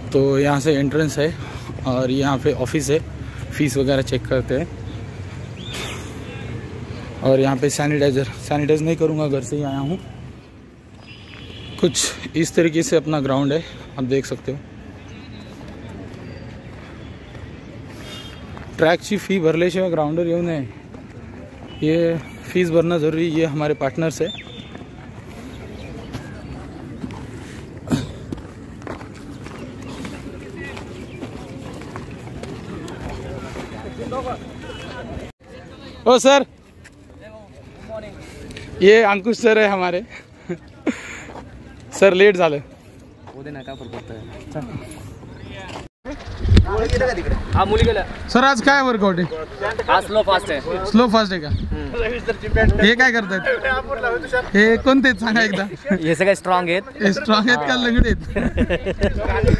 तो यहाँ से एंट्रेंस है और यहाँ पे ऑफिस है, फीस वगैरह चेक करते हैं। और यहाँ पे सैनिटाइज नहीं करूँगा, घर से ही आया हूँ। कुछ इस तरीके से अपना ग्राउंड है, आप देख सकते हो। ट्रॅकची फी भरल्याशिवाय ग्राउंडवर येऊ नये, ये फीस भरना ज़रूरी। ये हमारे पार्टनर्स है। ओ सर, ये अंकुश सर है हमारे। सर लेट झालं, सर आज काय वर्कआउट आहे? आज स्लो फास्ट आहे. स्लो फास्ट आहे का? हे काय करतायत? हे कोणते सांगा एकदा. हे सगळे स्ट्रॉंग आहेत. स्ट्रॉंग आहेत का लंगडे आहेत?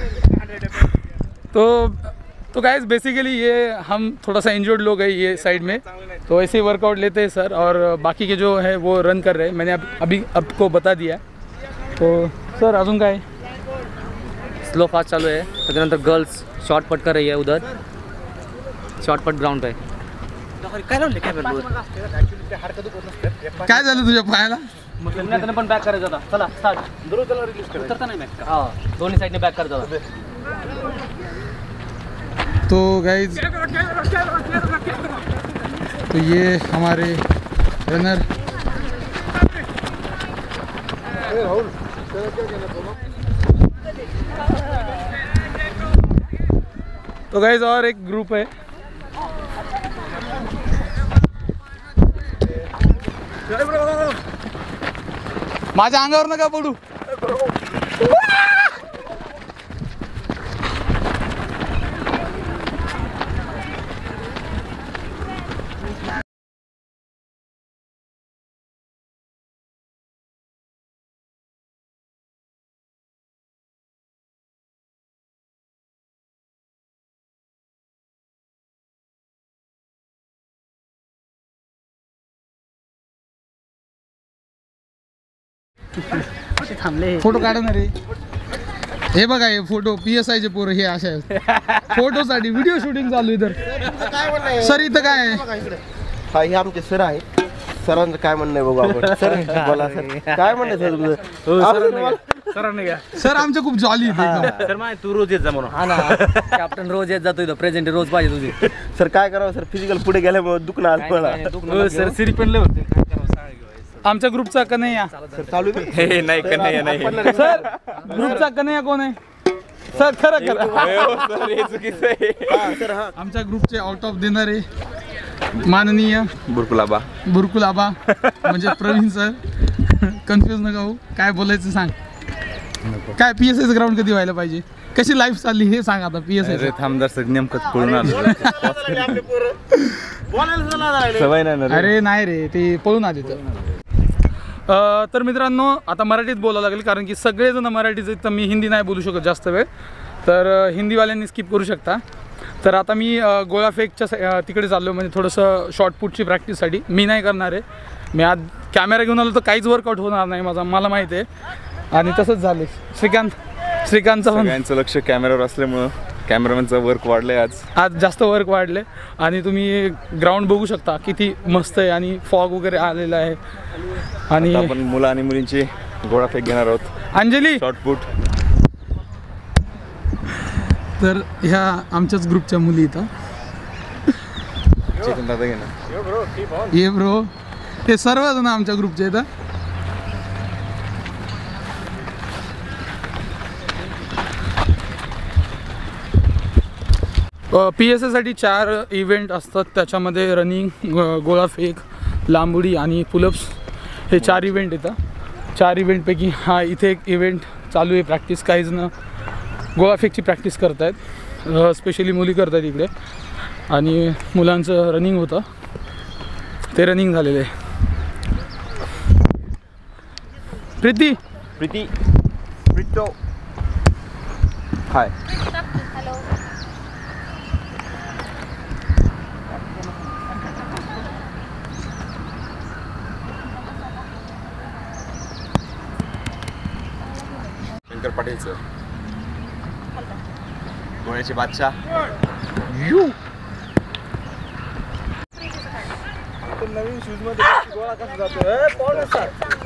तो गाइस बेसिकली ये हम थोड़ा सा इंजर्ड लोग हैं ये साइड में, तो ऐसे ही वर्कआउट लेते हैं सर। और बाकी के जो है वो रन कर रहे हैं, मैंने अभी आपको बता दिया। तो सर अजून काय? स्लो फास्ट चालू आहे. त्याच्यानंतर गर्ल्स शॉर्टपट कर रही है उधर, शॉर्टपट ग्राउंड पे. काय झालं तुझ्या पायाला? त्यांना पण बॅक करायचं होता. चला स्टार्ट. उतरता नाही बॅक. हां, दोन्ही साइडने बॅक करायचं होता. तो गाइज तो ये हमारे रनर तो गाइज और एक ग्रुप है। माझ्या अंगावर नका पडू। फोटो काढा ना रे. हे बघा हे फोटो PSI चे पोरं हे अशा फोटोसाठी व्हिडिओ शूटिंग चालू इधर. सर इथं काय आहे? हा हे आमचे सर आहे. सरांचं काय म्हणणं आहे बघू आपण. सर बोला सर, काय म्हणणं सर तुमचं? सरांनी घ्या. सर आमचं खूप जॉली इथे. सर माय तू रोज येत जा म्हणून. हा ना, कॅप्टन रोज येत जातो इथं. प्रेझेंट रोज पाहिजे तुझी. सर काय करावं सर, फिजिकल पुढे गेल्यामुळे दुखणं आलं मला. सर सिरी पण लय होते. आमच्या ग्रुपचा कन्हैया. सर चालू हे नाही कन्हैया नाही. सर ग्रुपचा कन्हैया कोण आहे? सर खरं सर हा आमच्या ग्रुपचे आउट ऑफ देणारे माननीय बुरकुलाबा म्हणजे प्रवीण सर. कन्फ्युज नका होऊ, काय बोलायचं सांग. काय PSI ग्राउंड कधी व्हायला पाहिजे? कशी लाईफ चालली हे सांग आता. PSI थांबदार सर नेमकंच पळून आलो. सवय नाही. अरे नाही रे, ते पळून आले. तर मित्रांनो आता मराठीत बोलावं लागेल, कारण की सगळेजण मराठीच आहेत, तर मी हिंदी नाही बोलू शकत जास्त वेळ, तर हिंदीवाल्यांनी स्किप करू शकता. तर आता मी गोळाफेकच्या तिकडे चाललो, म्हणजे थोडंसं शॉर्टपुटची प्रॅक्टिससाठी. मी नाही करणार आहे. मी आज कॅमेरा घेऊन आलो तर काहीच वर्कआउट होणार नाही माझा, मला माहिती आहे. आणि तसंच झालं. श्रीकांतचं सगळ्यांचं लक्ष कॅमेरावर असल्यामुळं कॅमेरामॅनचं वर्क वाढलंय. आज जास्त वर्क वाढले. आणि तुम्ही ग्राउंड बघू शकता किती मस्त आहे, आणि फॉग वगैरे आलेला आहे. आणि आपण मुलं आणि मुलींची गोळाफेक घेणार आहोत. अंजली शॉर्टपुट. तर ह्या आमच्याच ग्रुपच्या मुली इथं. चेतन दादा घेणार. ये ब्रो, हे सर्वजण आमच्या ग्रुपचे इथं. PSI साठी 4 इव्हेंट असतात, त्याच्यामध्ये रनिंग, गोळाफेक, लांबुडी आणि पुलअप्स हे 4 इव्हेंट येतात. 4 इव्हेंटपैकी हा इथे एक इव्हेंट चालू आहे प्रॅक्टिस. काही जण गोळाफेकची प्रॅक्टिस करत आहेत, स्पेशली मुली करत आहेत इकडे. आणि मुलांचं रनिंग होतं, ते रनिंग झालेलं आहे. प्रीती हाय. शंकर पाटील सर. गोळ्याचे बादशाह. नवीन शूज मध्ये गोळा कसा जातो?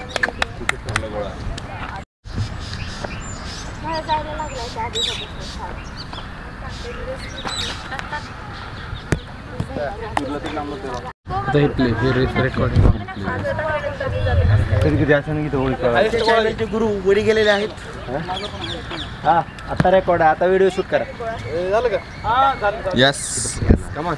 चॅनलचे गुरु वरी गेलेले आहेत. हा आता रेकॉर्ड आहे, आता व्हिडिओ शूट करा. झालं का? यस. कमान.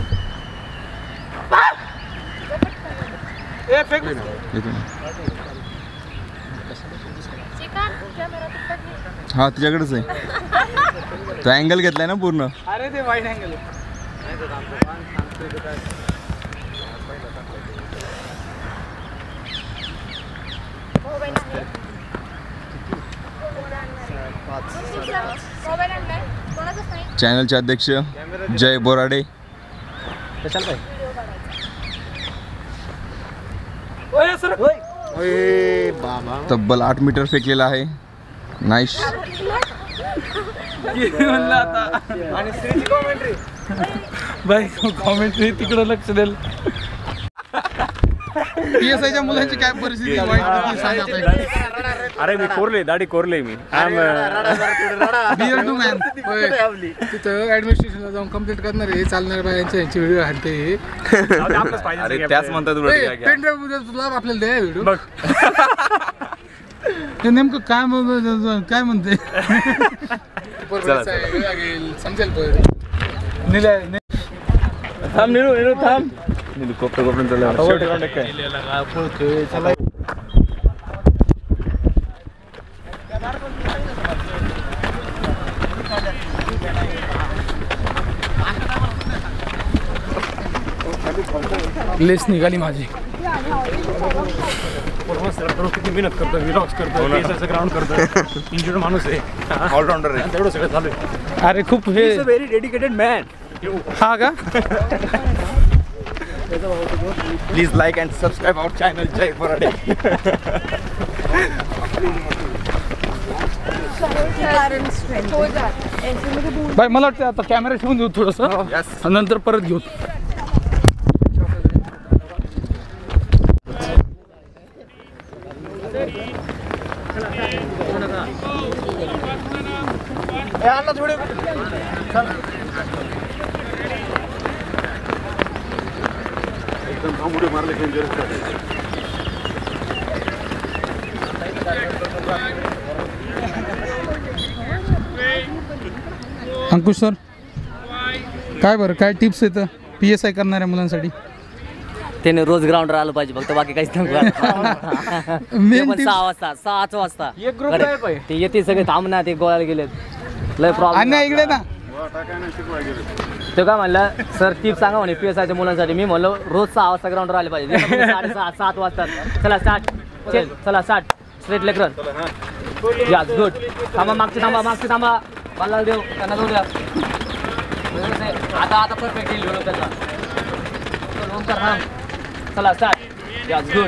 हा तुझ्याकडेच आहे. तो अँगल घेतलाय ना पूर्ण. अरे ते वाईट अँगल चॅनलचे अध्यक्ष जय बोराडे. बाबा तब्बल 8 मीटर फेकलेला आहे. नाईस. म्हणलं आता आणि श्रीची कॉमेंट्री. बाई कॉमेंट्री तिकडं लक्ष द्याल. PSIच्या मुलांची काय परिस्थिती वाईट आहे सांगा पहिले. अरे मी कोरले दाढी कोरले मी. बिअर टू मॅन तिथं ऍडमिनिस्ट्रेशनला जाऊन कंप्लीट करणार आहे. चालणार बायांच्या यांची व्हिडिओ हाणते. अरे त्याच म्हणतात पेन ड्राईव्ह तुला आपल्याला द्या व्हिडिओ बघ. ते नेमकं काय म्हणते समजेल थांब निरू थांब. कोपऱ्यापर्यंत लेस निघाली माझी. किती मेहनत करतो, व्लॉग्स करतो, ग्राउंड करतो. इंजुर्ड माणूस आहे, ऑलराऊंडर आहे. तेवढं सगळं चालू आहे. अरे खूप हे व्हेरी डेडिकेटेड मॅन. हा का please like and subscribe our channel Jay Borade. बाई मला वाटतं आता कॅमेरा ठेवून देऊ थोडंसं. Yes. नंतर परत घेऊ. अंकुश सर काय बरं काय टिप्स येतं PSI करणाऱ्या मुलांसाठी? त्याने रोज ग्राउंडवर आलं पाहिजे फक्त, बाकी काहीच नको. मेन 6 वाजता 6 वाजता एक ग्रुप आहे ते येते सगळे थांबणार, ते गोळ्याला गेलेत. लय प्रॉब्लेम. आणि इकडे ना तो काय म्हणला सर टिप सांगा म्हणे PSIच्या मुलांसाठी. मी म्हणलं रोज 6 वाजता ग्राउंडवर आले पाहिजे. 6:30 7 वाजता. चला स्टार्ट. चला स्टार्ट. Straight leg run. या गुड. थांबा मागचे थांबा. बाला देऊ त्यांना जाऊ द्या. आता परफेक्ट येईल त्याचा. चला स्टार्ट. या गुड.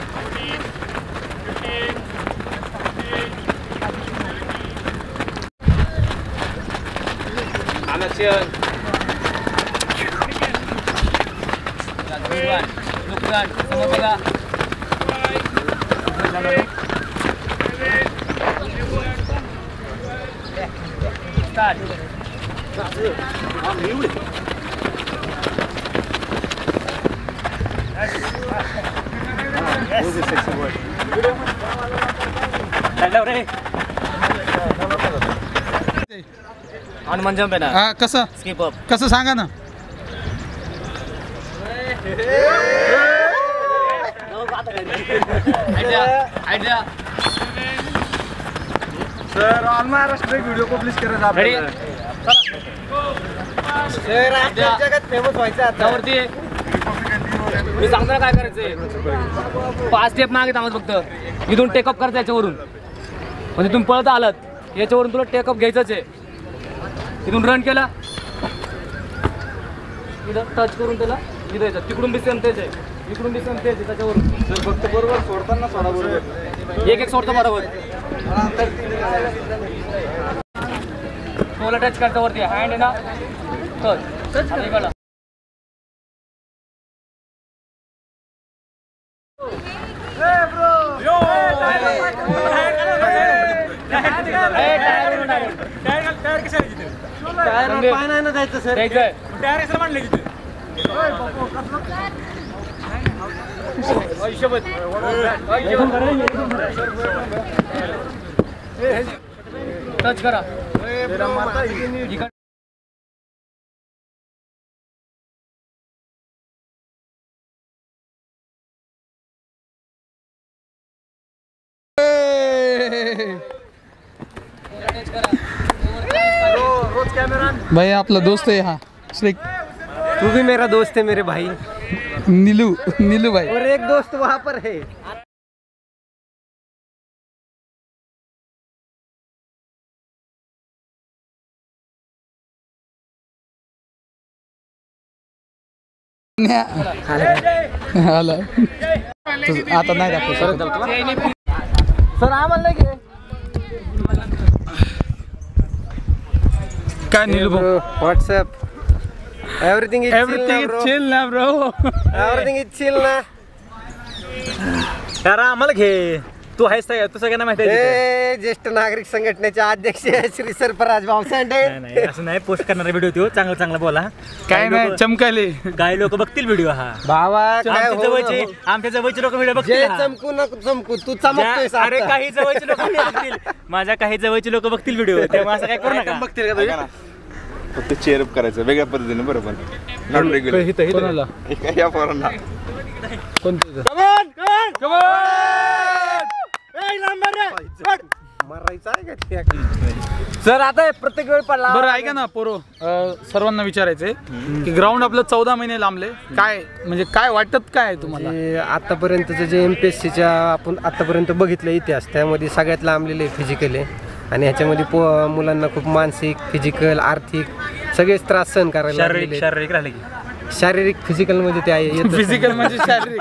हनुमान जंप आहे ना. हा कसं स्किप अप. कसं सांगा ना. Idea. Sir all Maharashtra video publish करत आपल्याला. सर आपल्या जगात फेमस व्हायचं आता. त्यावरती मी सांगतो ना काय करायचंय. 5 स्टेप मागे थांबत फक्त. इथून टेकअप करायचं याच्यावरून. म्हणजे तुम्ही पळत आलात याच्यावरून तुला टेकअप घ्यायचंच आहे. इथून रन केला, इथं टच करून त्याला इथं यायचं. तिकडून बी सेम तेच आहे, इकडून बी सेम तेच आहे. त्याच्यावरून सर फक्त बरोबर सोडताना सोडा बरोबर. एक सोडतो बरोबर. टोला टच करता वरती हँड आहे ना टच आता इकडं पाय नाही ना जायचं सर. टच करा भाई आपला दोस्त आहे हा श्री तू भी मेरा दोस्त है मेरे भाई. नीलू भाई. और एक दोस्त वहाँ पर है. आला आता नाही दाखवू सर आम्हाला घे. काय नीलू भाऊ व्हाट्सअप एव्हरीथिंग इज चिल ना ब्रो. एव्हरीथिंग इज चिल ना. यार आम्हाला घे. तू आहेस तू सगळ्यांना माहिती आहे. ज्येष्ठ नागरिक संघटनेचे अध्यक्ष श्री सरफराज भाऊ सांडे. नाही असं नाही पोस्ट करणारा व्हिडिओ तो चांगला बोला. काय नाही चमकाले. काही लोक बघतील व्हिडिओ हा. भावा काय आमच्या जवळचे लोक व्हिडिओ बघतील जे हा. चमकू नको चमकू तू चमकतोय. अरे काही जवळचे लोक बघतील. माझ्या काही जवळचे लोक बघतील व्हिडिओ तेव्हा असं काय करू नका. बघतील का फक्त चेअरअप करायचं वेगळ्या पद्धतीने बरोबर. Not regular. कोणाला या पोरांना कोणतं मारायचं आहे का? सर आता प्रत्येक वेळ पडला. बरं ऐका ना पोरो सर्वांना विचारायचंय की ग्राउंड आपलं 14 महिने लांबले. काय म्हणजे काय वाटत काय आहे तुम्हाला? आतापर्यंतचं जे MPSCच्या आपण आतापर्यंत बघितलं इतिहास त्यामध्ये सगळ्यात लांबलेले फिजिकल आहे. आणि ह्याच्यामध्ये मुलांना खूप मानसिक फिजिकल आर्थिक सगळेच त्रास सहन करायला लागलेले. शारीरिक राहिले की शारीरिक फिजिकल मध्ये ते आहे. फिजिकल म्हणजे शारीरिक.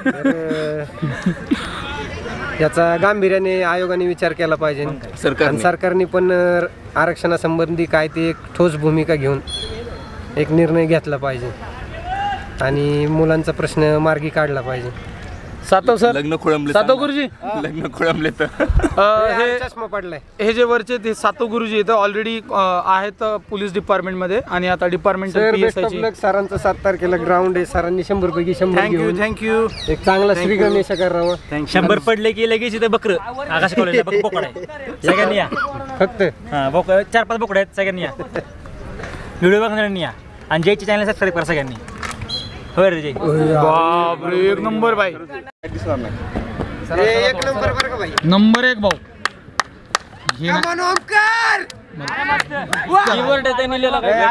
याचा गांभीर्याने आयोगाने विचार केला पाहिजे. आणि सरकारने पण आरक्षणासंबंधी काय ते एक ठोस भूमिका घेऊन एक निर्णय घेतला पाहिजे आणि मुलांचा प्रश्न मार्गी काढला पाहिजे. सातव सर लग्न खोळंबले. सातव गुरुजी लग्न खोळंबले तर हे चष्मा पडलाय. हे जे वरचे ते सातव गुरुजी इथं ऑलरेडी आहेत पोलीस डिपार्टमेंट मध्ये आणि आता डिपार्टमेंटल PSI ची. सरांचं 7 तारखेला ग्राउंड आहे. सरांनी 100 पैकी 100 घेऊन थँक्यू एक चांगला श्री गणेश करावं. 100 पडले की लगेच इथे बकर आकाश कॉलेजला बोकड आहे सगळ्यांनी या. फक्त हा 4-5 बोकड आहेत सगळ्यांनी या. व्हिडिओ बघणाऱ्यांनी या आणि जयची चॅनल सबस्क्राईब करा सगळ्यांनी. होय रे जय. बापरे एक नंबर भाई. दिसणार नाही. एक नंबर बरं का भाई. नंबर 1 भाऊ. हे ना- ओमकार कीवर्ड आहे त्यांनी लिहिलं काय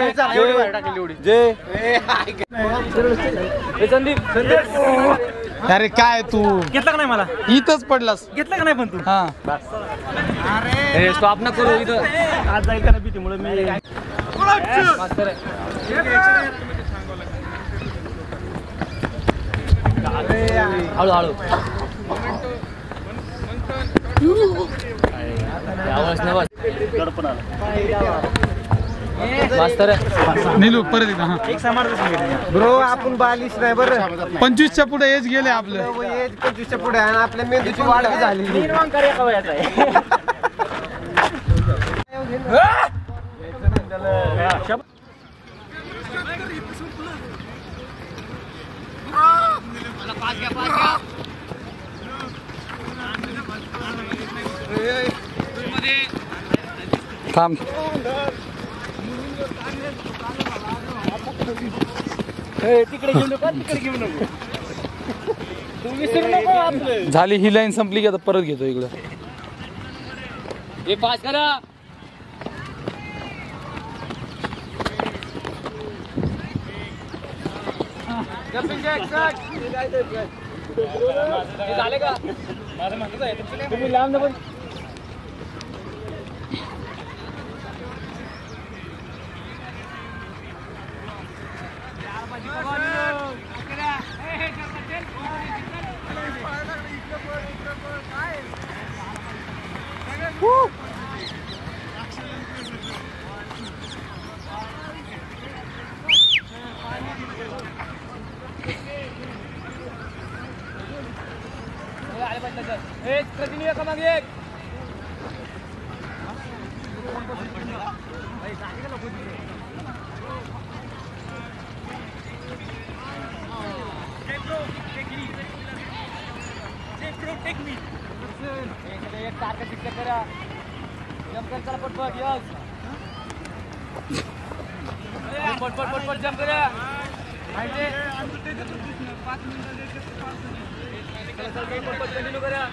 संदीप अरे काय तू घेतला का नाही मला इथंच पडलास. घेतला का नाही पण तू हा स्टॉप न करू इथं. आज जाईल का ना भीतीमुळे मी मास्तर आहे. हळू मास्तर आहे. नीलू परत एकदा. हा एक सामान सांगितलं ब्रो आपण बालिश नाही बरं. 25च्या पुढे एज गेले आपलं. एज 25च्या पुढे आणि आपल्या मेंदूची वाढ बी झालेली. थांब. तिकडे घेऊ नका तिकडे घेऊ नको तू विसरू नको आपलं. झाली ही लाईन संपली की आता परत घेतो इकडं. हे पास करा. झाले का तुम्ही लांब पण कंटिन्यू एका मागे एक. एक सारखं शिक्षक करा. जम्प कर चला पटपट. यस पटपट जम्प करा. माहिती पटपट कंटिन्यू करा.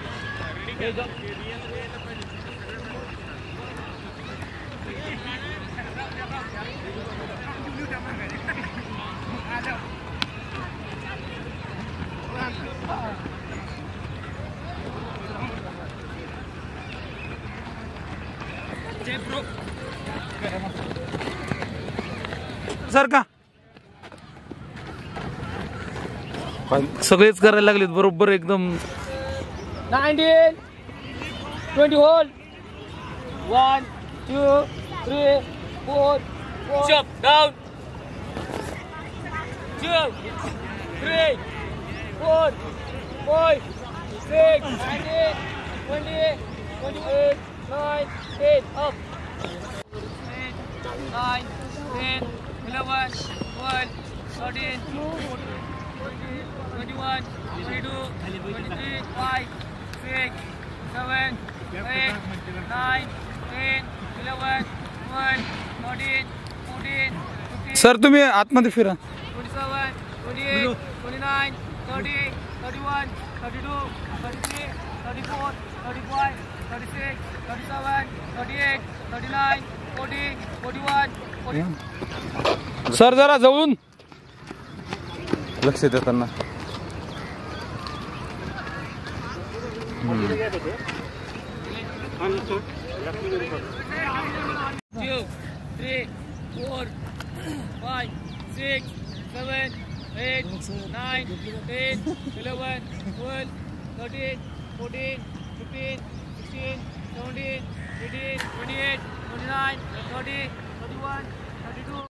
सर का सगळेच करायला लागलेत बरोबर एकदम. 19 20 hold. 1 2 3 4 jump down. 2 3 4 5 6 7 20 28 9 10 up. 9 10 11 12 13 21 22 23 5 6 7 8 9 10 11 12 13 14 15 sir तुम्ही आतमध्ये फिरा. 27 28 29 30 31 32 33 34 35 36 37 38 39 40 41 40. सर जरा जवळून लक्ष देताना 2 3 4 5 6 7 8 9 10 11 12 13 14 15 16 17 18 28 29 30 31 32